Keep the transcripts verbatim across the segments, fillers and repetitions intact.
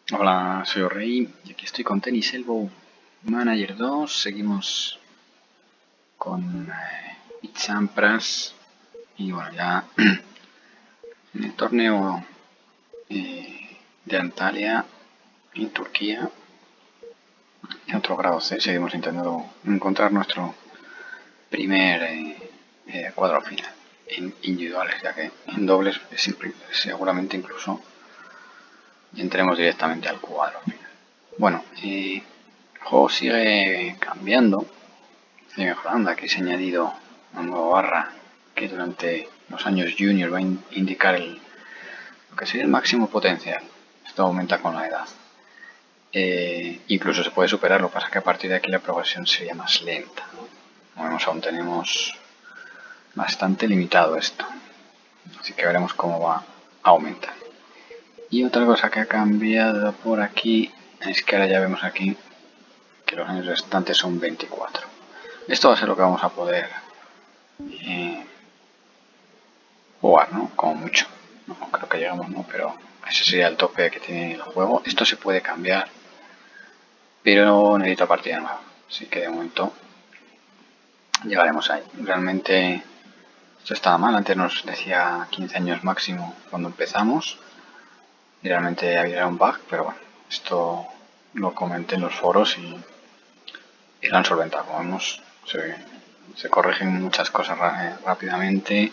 Hola, soy Orey y aquí estoy con Tennis Elbow Manager dos. Seguimos con eh, Itzampras y bueno, ya en el torneo eh, de Antalya en Turquía, en otro grado C, seguimos intentando encontrar nuestro primer eh, eh, cuadro final en individuales, ya que en dobles seguramente incluso entremos directamente al cuadro final. Bueno, eh, el juego sigue cambiando y mejorando. Aquí se ha añadido una nueva barra que durante los años junior va a indicar el, lo que sería el máximo potencial. Esto aumenta con la edad. Eh, incluso se puede superar, lo que pasa es que a partir de aquí la progresión sería más lenta. Como vemos, aún tenemos bastante limitado esto. Así que veremos cómo va a aumentar. Y otra cosa que ha cambiado por aquí es que ahora ya vemos aquí que los años restantes son veinticuatro. Esto va a ser lo que vamos a poder eh, jugar, ¿no? Como mucho. No creo que llegamos, ¿no? Pero ese sería el tope que tiene el juego. Esto se puede cambiar, pero necesita partida nueva. Así que de momento llegaremos ahí. Realmente esto estaba mal. Antes nos decía quince años máximo cuando empezamos. Y realmente había un bug, pero bueno, esto lo comenté en los foros y, y lo han solventado. Como vemos, se, se corrigen muchas cosas rápidamente.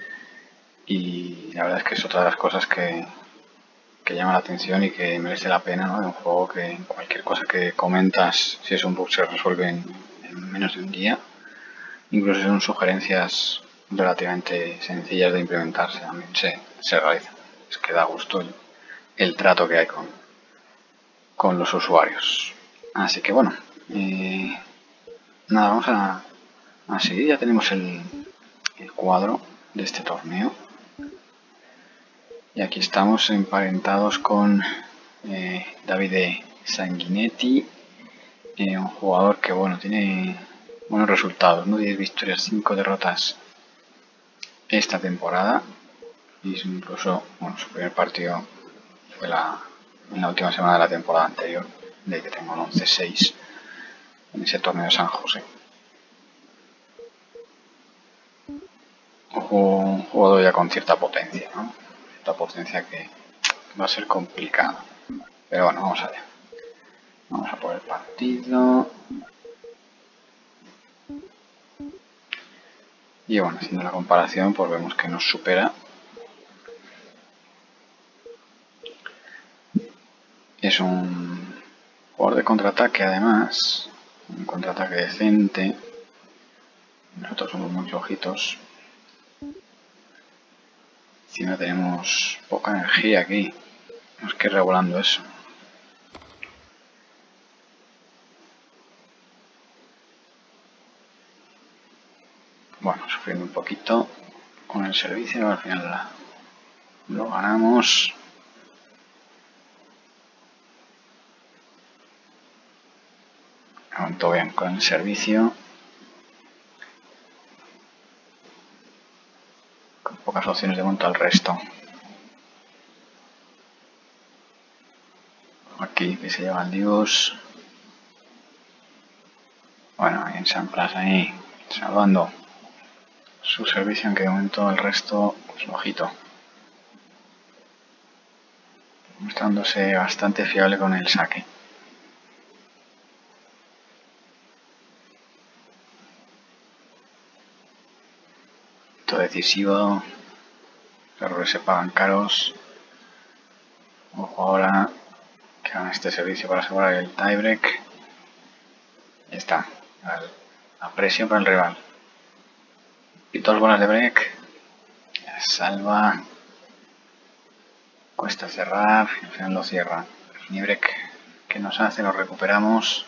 Y la verdad es que es otra de las cosas que, que llama la atención y que merece la pena, ¿no? De un juego que cualquier cosa que comentas, si es un bug, se resuelve en, en menos de un día. Incluso si son sugerencias relativamente sencillas de implementarse, también se, se realizan. Es que da gusto el, el trato que hay con, con los usuarios. Así que bueno, eh, nada, vamos a, a seguir. Ya tenemos el, el cuadro de este torneo. Y aquí estamos emparentados con eh, Davide Sanguinetti, eh, un jugador que bueno tiene buenos resultados, ¿no? diez victorias, cinco derrotas esta temporada. Y incluso, bueno, su primer partido fue la, en la última semana de la temporada anterior, de que tengo el once seis en ese torneo de San José. Un jugador ya con cierta potencia, ¿no? Cierta potencia que va a ser complicado. Pero bueno, vamos allá. Vamos a por el partido. Y bueno, haciendo la comparación, pues vemos que nos supera. Es un jugador de contraataque, además. Un contraataque decente. Nosotros somos muy flojitos. Encima tenemos poca energía aquí. Tenemos que ir regulando eso. Bueno, sufriendo un poquito con el servicio, al final la, lo ganamos. Aguantó bien con el servicio. Con pocas opciones de montar al resto. Aquí que se lleva el Dios. Bueno, en Sampras ahí salvando su servicio, aunque de momento el resto, pues ojito. Mostrándose bastante fiable con el saque. Todo decisivo. Los errores se pagan caros. Ojo ahora que hagan este servicio para asegurar el tiebreak. Ya está. La presión para el rival. Y dos bolas de break. Salva. Cuesta cerrar. Y al final lo cierra. El mini break que nos hace, lo recuperamos.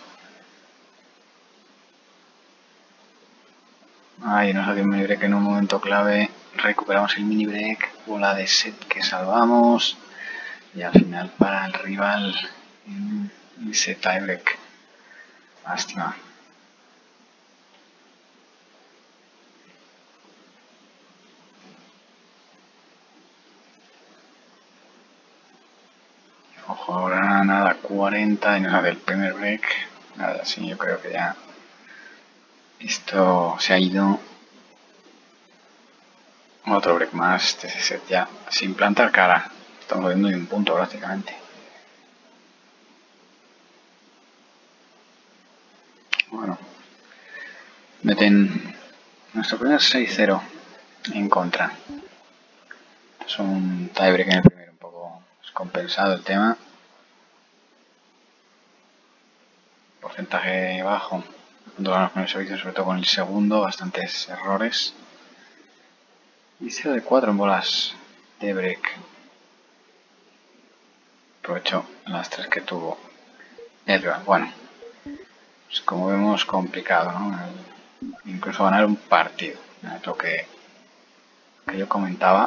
Ahí nos hace un mini break en un momento clave. Recuperamos el mini break. Bola de set que salvamos. Y al final para el rival ese tiebreak. Lástima. Ojo, ahora nada, cuarenta y nos hace el primer break. Nada, sí, yo creo que ya esto se ha ido. Otro break más, este set ya sin plantar cara. Estamos viendo en un punto prácticamente. Bueno, meten nuestro primer seis cero en contra. Es un tiebreak en el primero, un poco descompensado el tema. Porcentaje bajo. Cuando ganamos con el servicio, sobre todo con el segundo, bastantes errores. Y cero de cuatro en bolas de break. Aprovechó las tres que tuvo el rival. Bueno, pues como vemos, complicado, ¿no? El, incluso ganar un partido. Es lo que, que yo comentaba.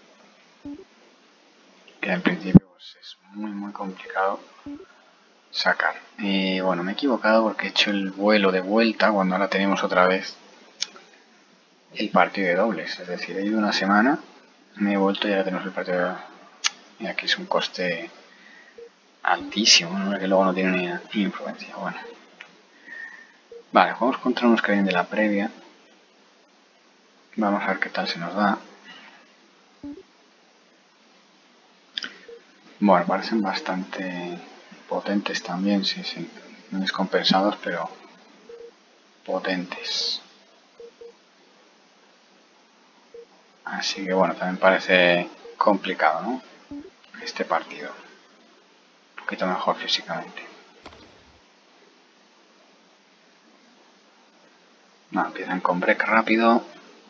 Que en principio pues, es muy, muy complicado sacar. Y bueno, me he equivocado porque he hecho el vuelo de vuelta cuando ahora tenemos otra vez el partido de dobles. Es decir, he ido una semana, me he vuelto y ahora tenemos el partido de dobles. Y aquí es un coste altísimo, ¿no? Que luego no tiene ni influencia. Bueno. Vale, jugamos contra unos que vienen de la previa. Vamos a ver qué tal se nos da. Bueno, parecen bastante potentes también, sí, sí. No descompensados, pero potentes. Así que bueno, también parece complicado, ¿no? Este partido. Un poquito mejor físicamente. No, empiezan con break rápido.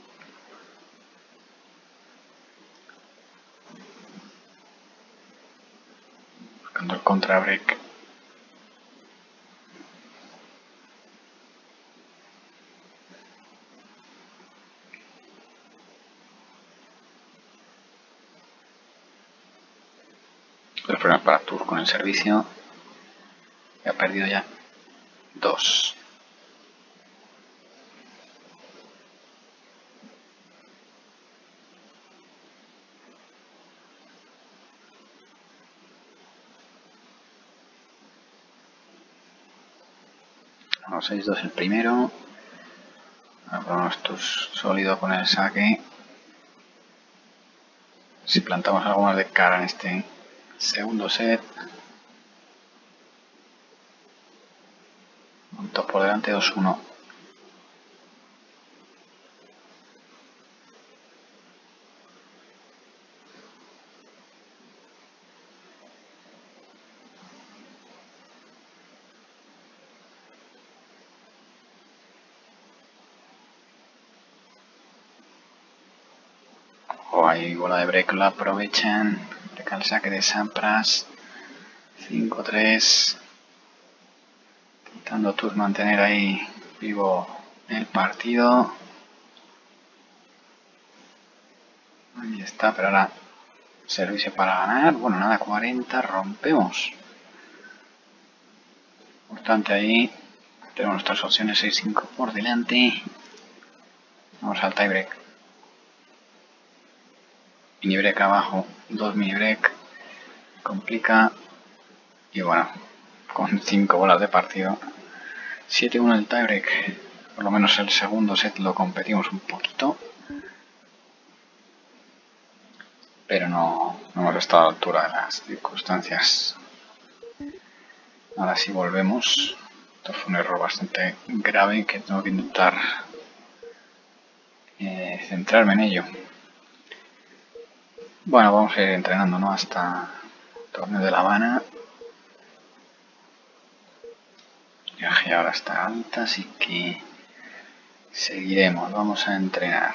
Buscando el contra break. Los problemas para Tour con el servicio. Y ha perdido ya dos. seis dos el primero. Ahora probamos tus sólido con el saque. Si plantamos algo más de cara en este segundo set. Puntos por delante, dos uno. Oh, ahí bola de break, la aprovechan. Deca el saque de Sampras. cinco tres. Intentando Tour mantener ahí vivo el partido. Ahí está, pero ahora servicio para ganar. Bueno, nada, cuarenta. Rompemos. Importante ahí. Tenemos nuestras opciones seis cinco por delante. Vamos al tiebreak. Mini break abajo. Dos mini break. Complica. Y bueno, con cinco bolas de partido. siete uno el tiebreak. Por lo menos el segundo set lo competimos un poquito. Pero no, no hemos estado a la altura de las circunstancias. Ahora sí volvemos. Esto fue un error bastante grave que tengo que intentar eh, centrarme en ello. Bueno, vamos a ir entrenando, ¿no? Hasta el torneo de La Habana. Viaje ahora está alta, así que seguiremos. Vamos a entrenar.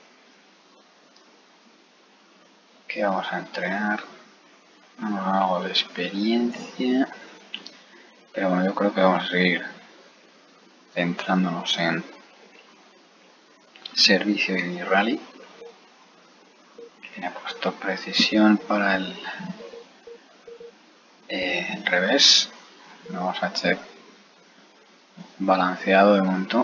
¿Qué vamos a entrenar? Vamos a algo de experiencia. Pero bueno, yo creo que vamos a seguir centrándonos en servicio y rally. Tiene puesto precisión para el, eh, el revés. Vamos a check balanceado de momento.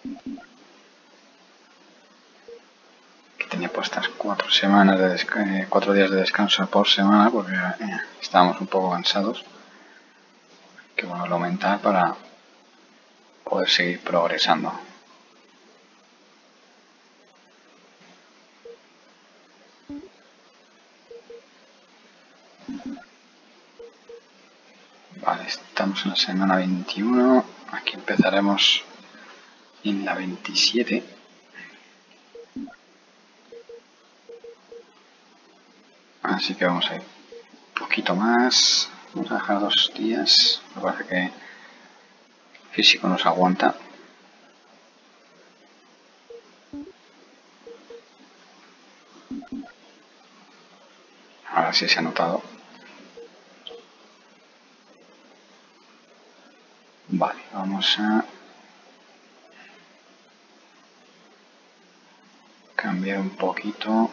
Que tenía puestas cuatro semanas de cuatro días de descanso por semana porque eh, estábamos un poco cansados. Que bueno, lo aumentar para poder seguir progresando. Vale, estamos en la semana veintiuno. Aquí empezaremos en la veintisiete. Así que vamos a ir un poquito más. Vamos a dejar dos días. Me parece que el físico nos aguanta. Ahora sí se ha notado. Vale, vamos a cambiar un poquito.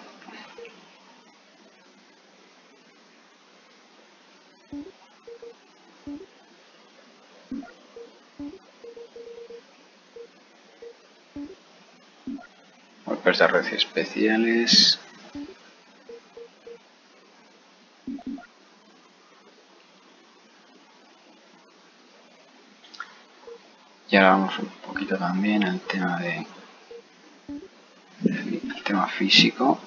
Golpes de red especiales. Y ahora vamos un poquito también al tema de el tema físico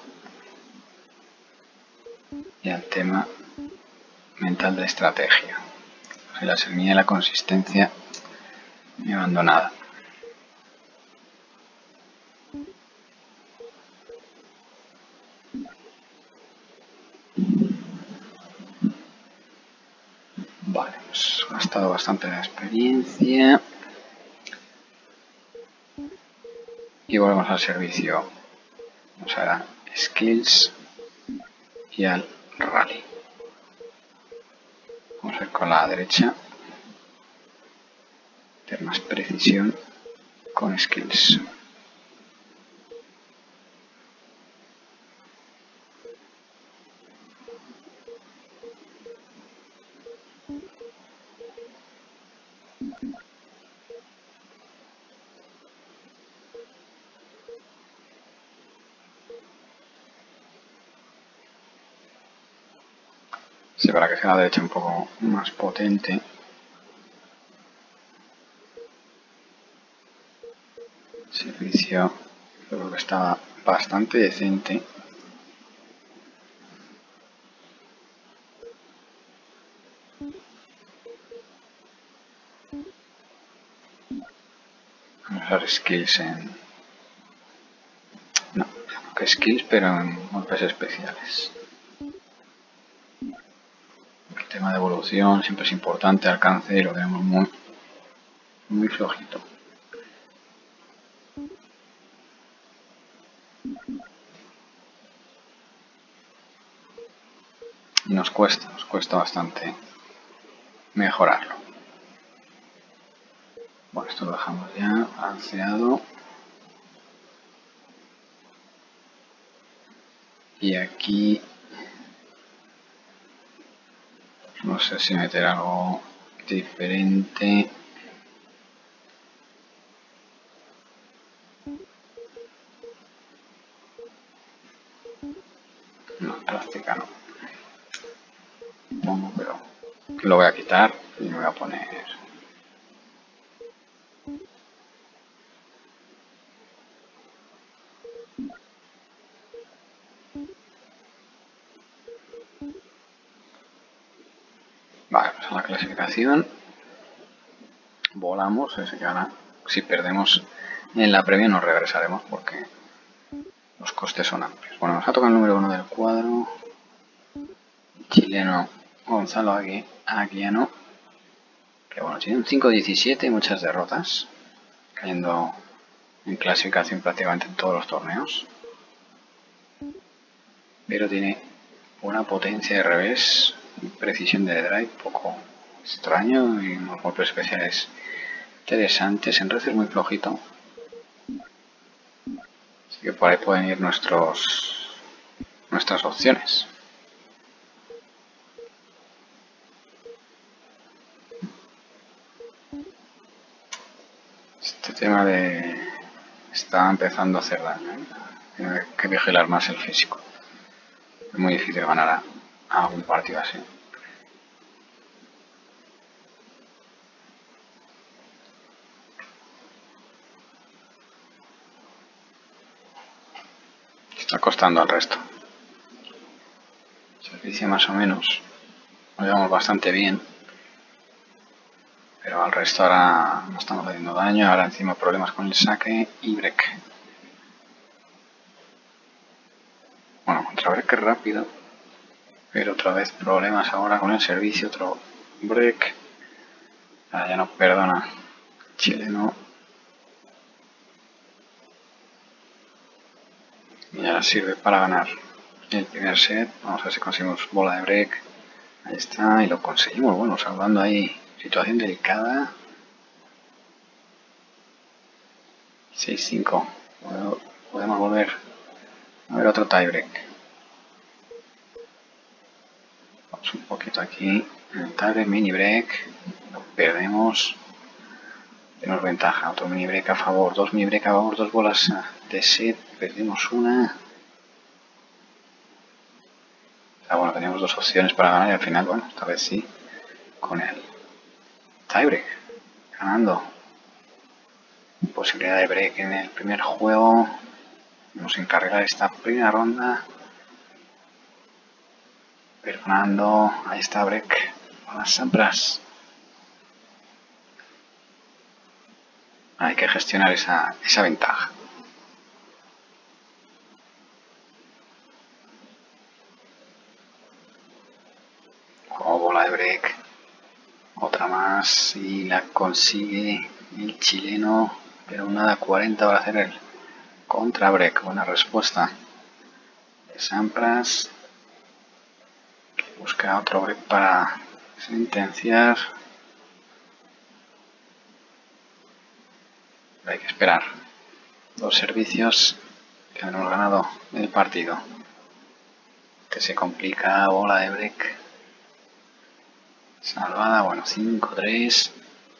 y al tema mental de estrategia. O sea, la semilla y la consistencia me abandonada. Vale, hemos gastado bastante la experiencia. Y volvemos al servicio. Vamos a dar skills y al rally. Vamos a ir con la derecha. Tener más precisión con skills. Sí, para que sea la derecha un poco más potente. Servicio, creo que estaba bastante decente. Vamos a usar skills en... No, que skills, pero en golpes especiales. El tema de evolución siempre es importante, alcance, y lo tenemos muy, muy flojito. Y nos cuesta, nos cuesta bastante mejorarlo. Bueno, esto lo dejamos ya balanceado. Y aquí no sé si meter algo diferente. No, plástica no. Pongo, pero lo voy a quitar y me voy a poner... Vale, pues a la clasificación volamos, así que ahora si perdemos en la previa nos regresaremos porque los costes son amplios. Bueno, nos ha tocado el número uno del cuadro, el chileno Gonzalo Aguiano, que bueno, tiene un cinco diecisiete y muchas derrotas, cayendo en clasificación prácticamente en todos los torneos, pero tiene una potencia de revés, precisión de drive poco extraño y unos golpes especiales interesantes. En red es muy flojito, así que por ahí pueden ir nuestros nuestras opciones. Este tema de está empezando a hacer daño, ¿eh? Tiene que vigilar más el físico. Es muy difícil ganar a, a un partido así. Está costando al resto. Servicio más o menos. Lo llevamos bastante bien. Pero al resto ahora no estamos haciendo daño. Ahora encima problemas con el saque y break. Bueno, contra break es rápido. Pero otra vez problemas ahora con el servicio. Otro break. Ahora ya no perdona. Chileno. Y ahora sirve para ganar el primer set. Vamos a ver si conseguimos bola de break. Ahí está. Y lo conseguimos. Bueno, salvando ahí. Situación delicada. seis cinco. Podemos volver a ver otro tiebreak. Vamos un poquito aquí. En el tiebreak, mini break. Lo perdemos. Tenemos ventaja. Otro mini break a favor. Dos mini break a favor. Dos bolas de set. Perdimos una. Ah, bueno, teníamos dos opciones para ganar y al final, bueno, esta vez sí. Con el tiebreak. Ganando. Posibilidad de break en el primer juego. Vamos a encargar esta primera ronda. Fernando, ahí está break para las Sampras. Hay que gestionar esa, esa ventaja. Juego bola de break. Otra más y la consigue el chileno. Pero nada, cuarenta para hacer el contra break. Buena respuesta de Sampras. Busca otro break para sentenciar. Hay que esperar. Dos servicios que hemos ganado el partido. Que se complica, bola de break. Salvada, bueno, cinco tres.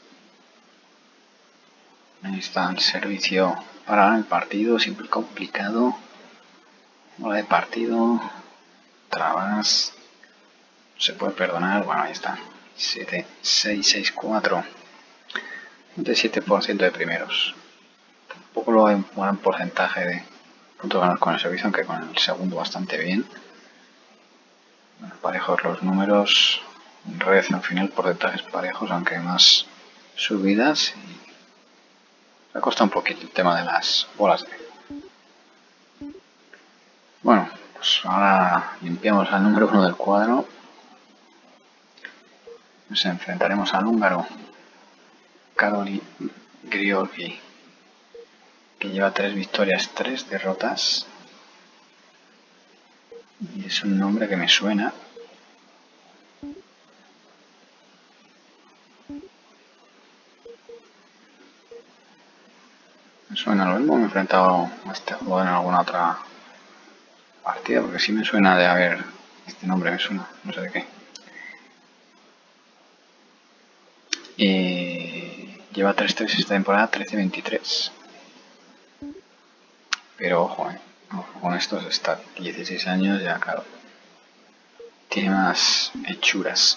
Ahí está el servicio para ganar el partido, siempre complicado. Bola de partido. Trabas. Se puede perdonar, bueno, ahí está. siete seis seis cuatro. treinta y siete por ciento de primeros. Tampoco lo hay un buen porcentaje de puntos ganados con el servicio, aunque con el segundo bastante bien. Bueno, parejos los números. Red al final porcentajes parejos, aunque más subidas. Y me cuesta un poquito el tema de las bolas de... Bueno, pues ahora limpiamos al número uno del cuadro. Nos enfrentaremos al húngaro Karoli Griolgi, que lleva tres victorias, tres derrotas. Y es un nombre que me suena. Me suena lo mismo, me he enfrentado a este jugador en alguna otra partida, porque sí me suena de haber... Este nombre me suena, no sé de qué. Y lleva tres tres esta temporada, trece veintitrés. Pero ojo, eh. Ojo con estos, está dieciséis años, ya claro. Tiene más hechuras.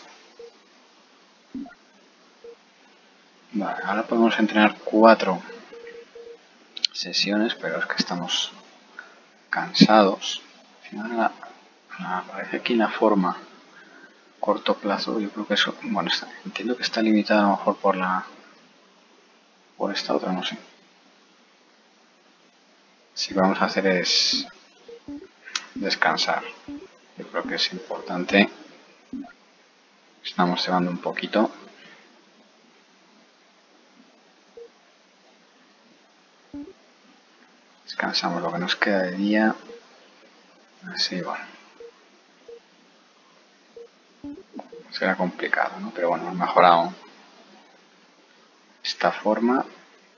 Vale, ahora podemos entrenar cuatro sesiones, pero es que estamos cansados. Al final la, la, aparece aquí la forma corto plazo. Yo creo que eso, bueno, está, entiendo que está limitada a lo mejor por la por esta otra, no sé. Si lo que vamos a hacer es descansar. Yo creo que es importante. Estamos cebando un poquito. Descansamos lo que nos queda de día. Así, bueno. Será complicado, ¿no? Pero bueno, hemos mejorado esta forma.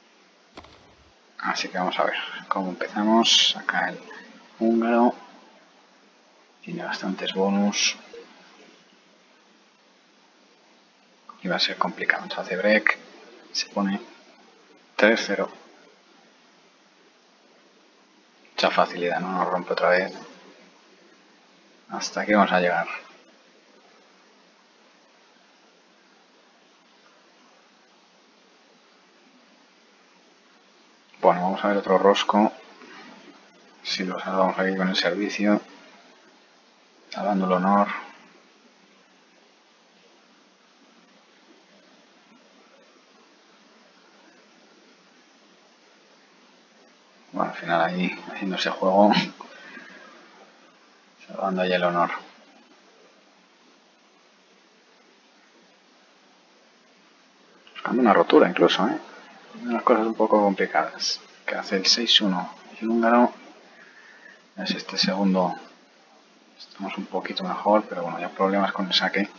Así que vamos a ver cómo empezamos. Acá el húngaro. Tiene bastantes bonus. Y va a ser complicado. Entonces hace break. Se pone tres cero. Mucha facilidad, no nos rompe otra vez. Hasta aquí vamos a llegar. Bueno, vamos a ver otro rosco. Si lo salvamos aquí con el servicio. Salvando el honor. Bueno, al final ahí haciendo ese juego. Salvando ahí el honor. Buscando una rotura incluso, ¿eh? Unas cosas un poco complicadas. Que hace el seis uno. Y el húngaro es este segundo. Estamos un poquito mejor, pero bueno, ya problemas con el saque.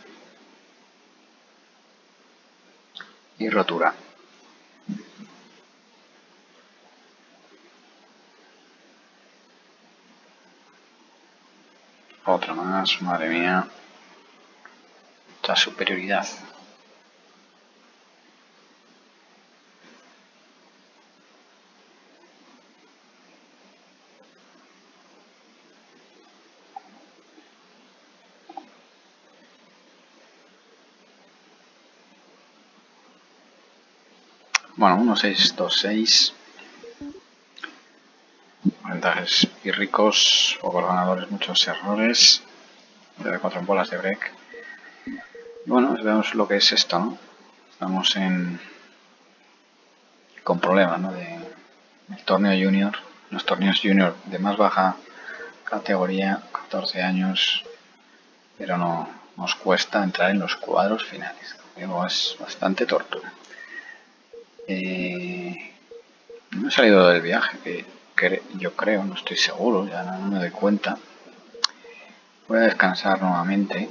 Y rotura. Otra más, madre mía. Mucha superioridad. Bueno, uno seis dos seis. Porcentajes pírricos, pocos ganadores, muchos errores. De cuatro bolas de break. Bueno, vemos lo que es esto, ¿no? Estamos en con problemas, ¿no? De el torneo junior, los torneos junior de más baja categoría, catorce años, pero no nos cuesta entrar en los cuadros finales. Luego es bastante tortura. Eh, no he salido del viaje, que, que yo creo, no estoy seguro, ya no, no me doy cuenta. Voy a descansar nuevamente.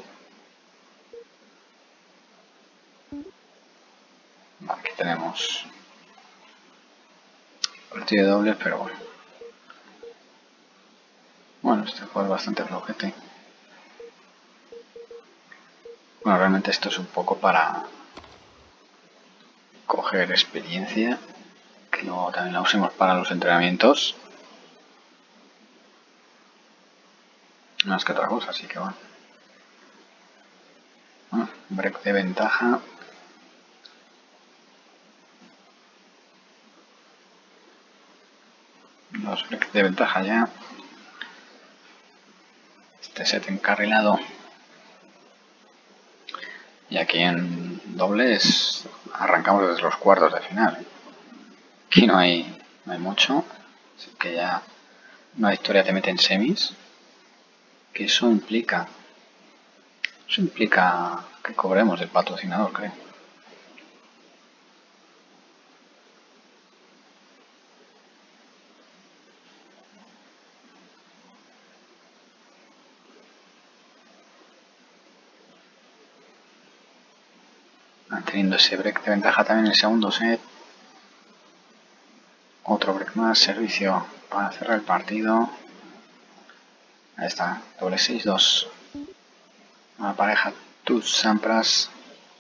Aquí tenemos partido de dobles, pero bueno. Bueno, este juego es bastante flojete. Bueno, realmente esto es un poco para coger experiencia, que luego también la usemos para los entrenamientos. Más que otra cosa, así que bueno. Bueno, break de ventaja. Los breaks de ventaja ya. Este set encarrilado. Y aquí en dobles arrancamos desde los cuartos de final. Aquí no hay, no hay mucho. Así que ya una victoria te mete en semis. Que eso implica. Eso implica que cobremos del patrocinador, creo. Manteniendo ese break de ventaja también en el segundo set. Otro break más, servicio para cerrar el partido. Ahí está, doble seis dos. Una pareja Tus Sampras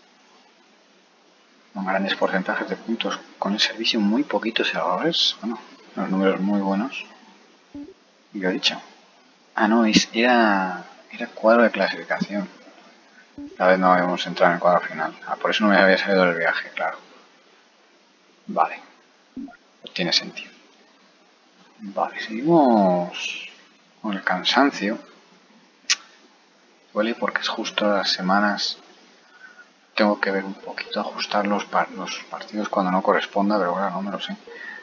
con grandes porcentajes de puntos con el servicio, muy poquitos errores. Bueno, los números muy buenos. ¿Y qué he dicho? Ah, no, es, era, era cuadro de clasificación. Esta vez no habíamos entrado en el cuadro final. Ah, por eso no me había salido del viaje, claro. Vale. Tiene sentido. Vale, seguimos con el cansancio. Duele porque es justo las semanas. Tengo que ver un poquito, ajustar los, par los partidos cuando no corresponda, pero bueno, no me lo sé.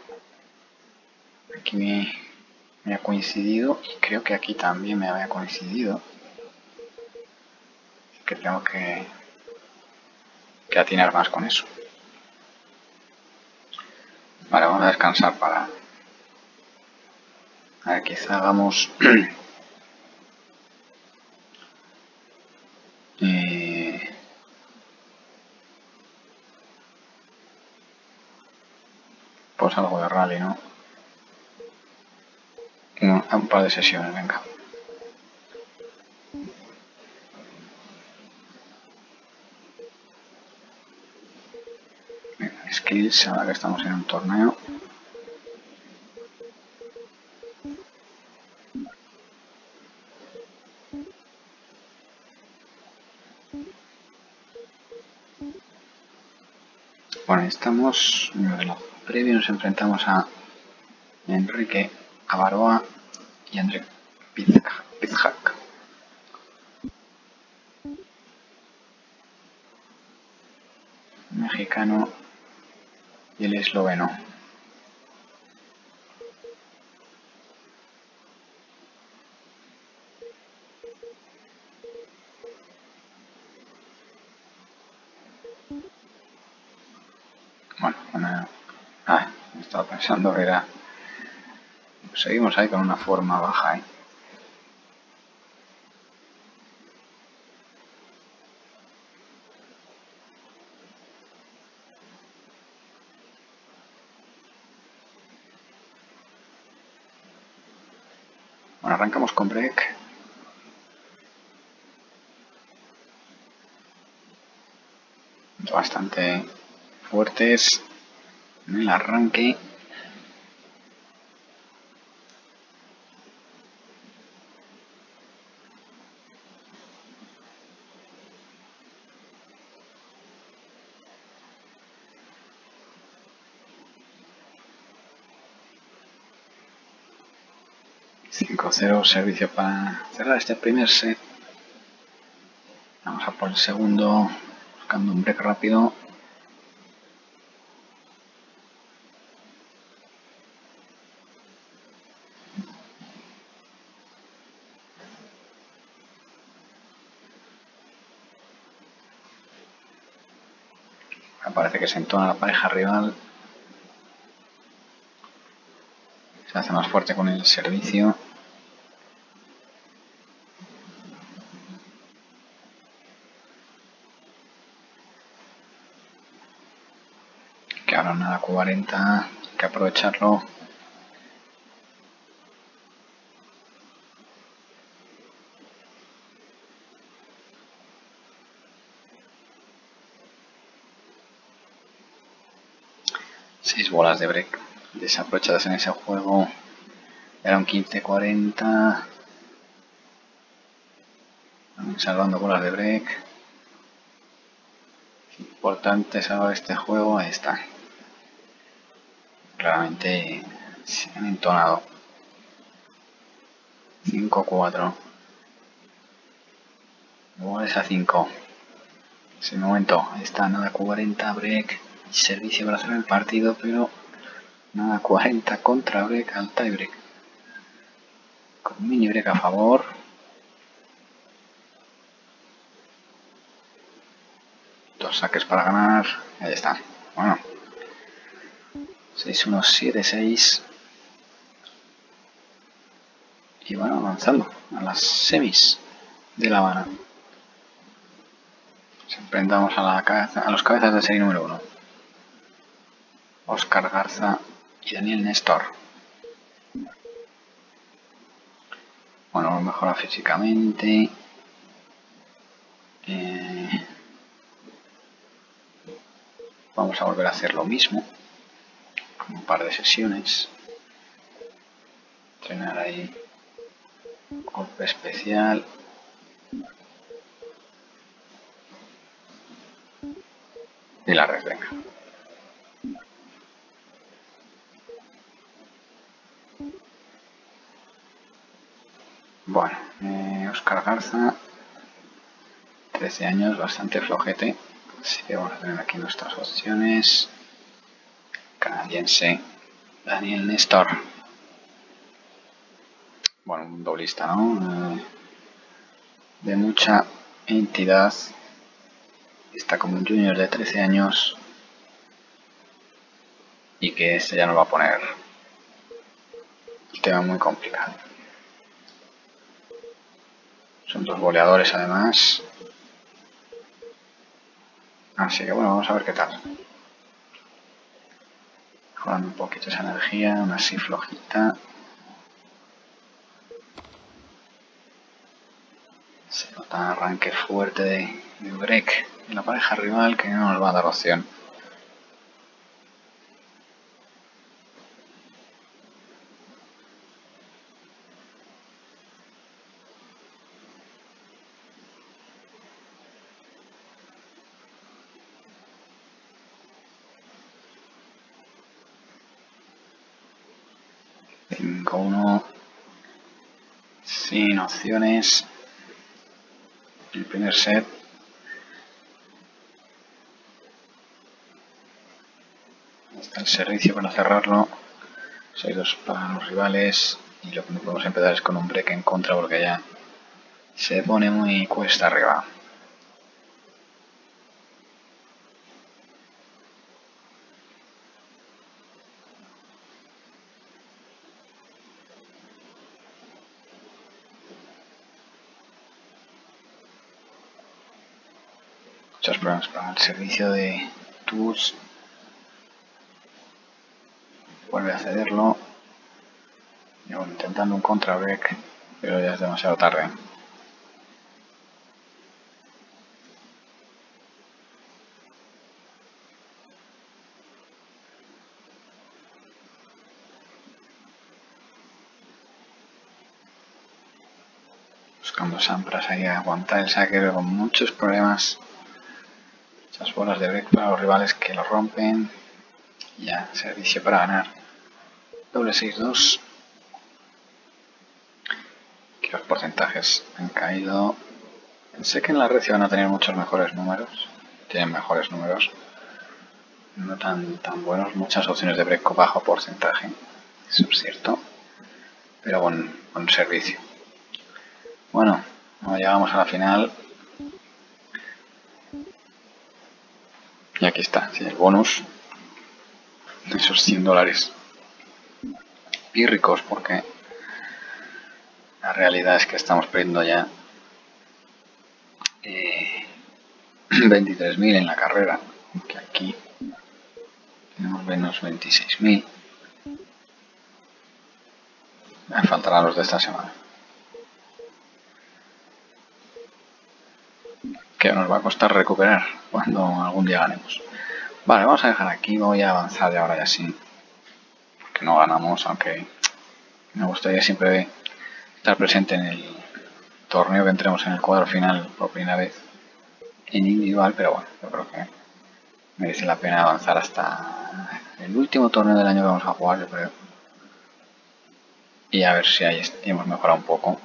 Aquí me, me ha coincidido y creo que aquí también me había coincidido. Que tengo que, que atinar más con eso. Vale, vamos a descansar para... A ver, quizá hagamos... eh... Pues algo de rally, ¿no? Un, un par de sesiones, venga. Venga, skills, ahora que estamos en un torneo. ahí estamos. En la previa nos enfrentamos a Enrique Avaroa y André Pizhak. Mexicano y el esloveno. Bueno, bueno, ah, estaba pensando que era... Seguimos ahí con una forma baja, ¿eh? Bueno, arrancamos con break. Bastante fuertes en el arranque. cinco cero, servicio para cerrar este primer set. Vamos a por el segundo, buscando un break rápido. Me parece que se entona la pareja rival. Se hace más fuerte con el servicio. Que ahora nada cuarenta, hay que aprovecharlo. Seis bolas de break desaprovechadas en ese juego. Era un quince cuarenta. Salvando bolas de break. Importante salvar este juego. Ahí está. Claramente se han entonado. cinco cuatro. Bolas a cinco. Ese momento. Ahí está. Nada cuarenta. Break. Servicio para cerrar el partido. Pero nada cuarenta contra break al tie break. Con mini break a favor. Dos saques para ganar. Ahí está. Bueno. seis uno siete seis. Y bueno, avanzando a las semis de La Habana. Nos enfrentamos a, la cabeza, a los cabezas de serie número uno. Óscar Garza y Daniel Néstor. Bueno, mejora físicamente. Eh, vamos a volver a hacer lo mismo. Con un par de sesiones. Entrenar ahí. Golpe especial. Y la red, venga. Bueno, eh, Óscar Garza, trece años, bastante flojete. Así que vamos a tener aquí nuestras opciones. Canadiense, Daniel Néstor. Bueno, un doblista, ¿no? Eh, de mucha entidad. Está como un junior de trece años. Y que este ya nos va a poner el tema muy complicado. Son dos goleadores además. Así que bueno, vamos a ver qué tal. Mejorando un poquito esa energía, aún así flojita. Se nota un arranque fuerte de, de break de la pareja rival que no nos va a dar opción. cinco uno. Sin opciones. El primer set. Está el servicio para cerrarlo. seis dos para los rivales. Y lo que no podemos empezar es con un break en contra porque ya se pone muy cuesta arriba. Muchos problemas para el servicio de Tools. Vuelve a cederlo. Y bueno, intentando un contra break, pero ya es demasiado tarde. Buscando Sampras ahí a aguantar el saque, pero con muchos problemas. Muchas bolas de break para los rivales que lo rompen. Y ya, servicio para ganar. Doble seis dos. Que los porcentajes han caído. Sé que en la red van a tener muchos mejores números. Tienen mejores números. No tan, tan buenos. Muchas opciones de break con bajo porcentaje. Eso es cierto. Pero buen, buen servicio. Bueno, llegamos a la final. Y aquí está, sí, el bonus. Esos cien dólares. Y ricos porque la realidad es que estamos perdiendo ya eh, veintitrés mil en la carrera. Que aquí tenemos menos veintiséis mil. Me faltarán los de esta semana. Que nos va a costar recuperar cuando algún día ganemos. Vale, vamos a dejar aquí. Voy a avanzar de ahora ya sí. Porque no ganamos, aunque me gustaría siempre estar presente en el torneo que entremos en el cuadro final por primera vez en individual, pero bueno, yo creo que merece la pena avanzar hasta el último torneo del año que vamos a jugar, yo creo. Y a ver si ahí hemos mejorado un poco.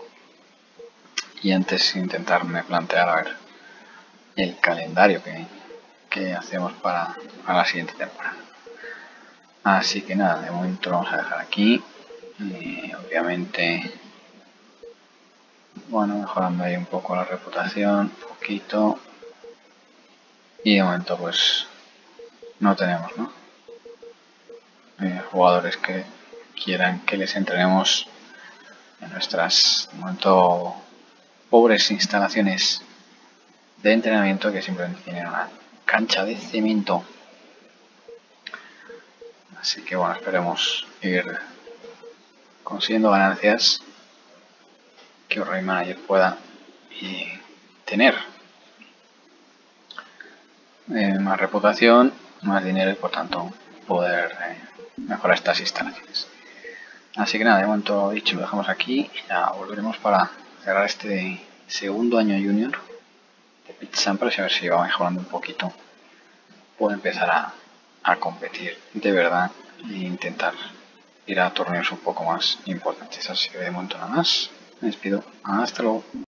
Y antes intentarme plantear a ver el calendario que, que hacemos para, para la siguiente temporada. Así que nada, de momento lo vamos a dejar aquí. Y obviamente, bueno, mejorando ahí un poco la reputación, un poquito. Y de momento pues no tenemos, ¿no? Eh, jugadores que quieran que les entrenemos en nuestras, de momento, pobres instalaciones de entrenamiento que simplemente tienen una cancha de cemento. Así que bueno, esperemos ir consiguiendo ganancias que Rey Manager pueda y tener eh, más reputación, más dinero y por tanto poder eh, mejorar estas instalaciones. Así que nada, de momento dicho lo dejamos aquí y ya volveremos para cerrar este segundo año junior de Pete Sampras y a ver si va mejorando un poquito. Puedo empezar a, a competir de verdad e intentar ir a torneos un poco más importantes. Así que de momento nada más. Me despido. Hasta luego.